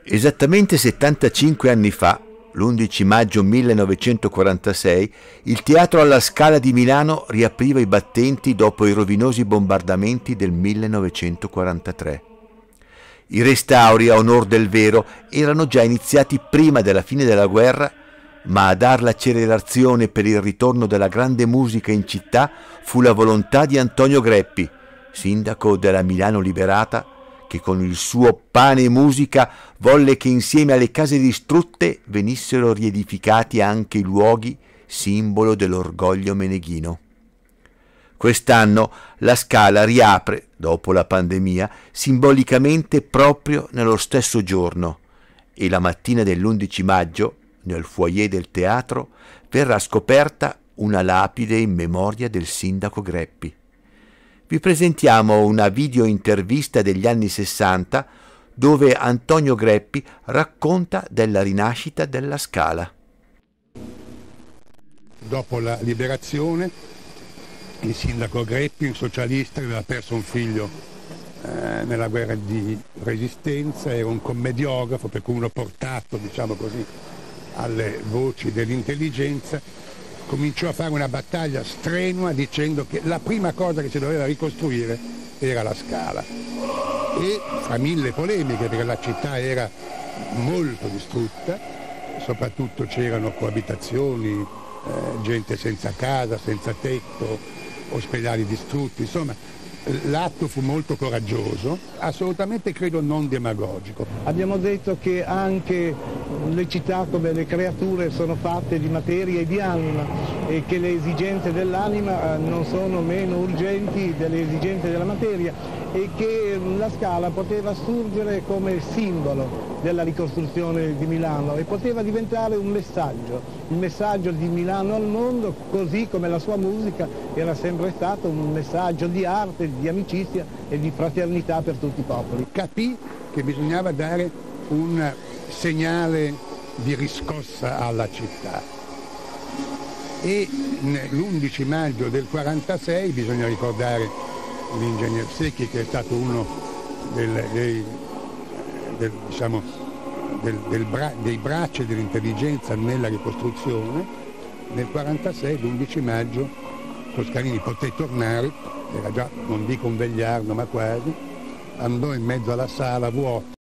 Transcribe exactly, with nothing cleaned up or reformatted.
Esattamente settantacinque anni fa, l'undici maggio millenovecentoquarantasei, il Teatro alla Scala di Milano riapriva i battenti dopo i rovinosi bombardamenti del millenovecentoquarantatré. I restauri a onor del vero erano già iniziati prima della fine della guerra, ma a dar l'accelerazione per il ritorno della grande musica in città fu la volontà di Antonio Greppi, sindaco della Milano liberata, che con il suo Pane e Musica volle che insieme alle case distrutte venissero riedificati anche i luoghi simbolo dell'orgoglio meneghino. Quest'anno la Scala riapre, dopo la pandemia, simbolicamente proprio nello stesso giorno e la mattina dell'undici maggio, nel foyer del teatro, verrà scoperta una lapide in memoria del sindaco Greppi. Vi presentiamo una video intervista degli anni sessanta dove Antonio Greppi racconta della rinascita della Scala. Dopo la liberazione, il sindaco Greppi, un socialista, aveva perso un figlio eh, nella guerra di resistenza, era un commediografo, per cui uno portato, diciamo così, alle voci dell'intelligenza, cominciò a fare una battaglia strenua dicendo che la prima cosa che si doveva ricostruire era la Scala. E fra mille polemiche, perché la città era molto distrutta, soprattutto c'erano coabitazioni, eh, gente senza casa, senza tetto, ospedali distrutti, insomma l'atto fu molto coraggioso, assolutamente credo non demagogico. Abbiamo detto che anche le città come le creature sono fatte di materia e di anima e che le esigenze dell'anima non sono meno urgenti delle esigenze della materia e che la Scala poteva surgere come simbolo della ricostruzione di Milano e poteva diventare un messaggio, il messaggio di Milano al mondo, così come la sua musica era sempre stato un messaggio di arte, di amicizia e di fraternità per tutti i popoli. Capì che bisognava dare un segnale di riscossa alla città e l'undici maggio del quarantasei bisogna ricordare l'ingegner Secchi, che è stato uno del, dei, del, diciamo, del, del bra, dei bracci dell'intelligenza nella ricostruzione. Nel quarantasei, l'undici maggio, Toscanini poté tornare, era già, non dico un vegliardo, ma quasi, andò in mezzo alla sala vuota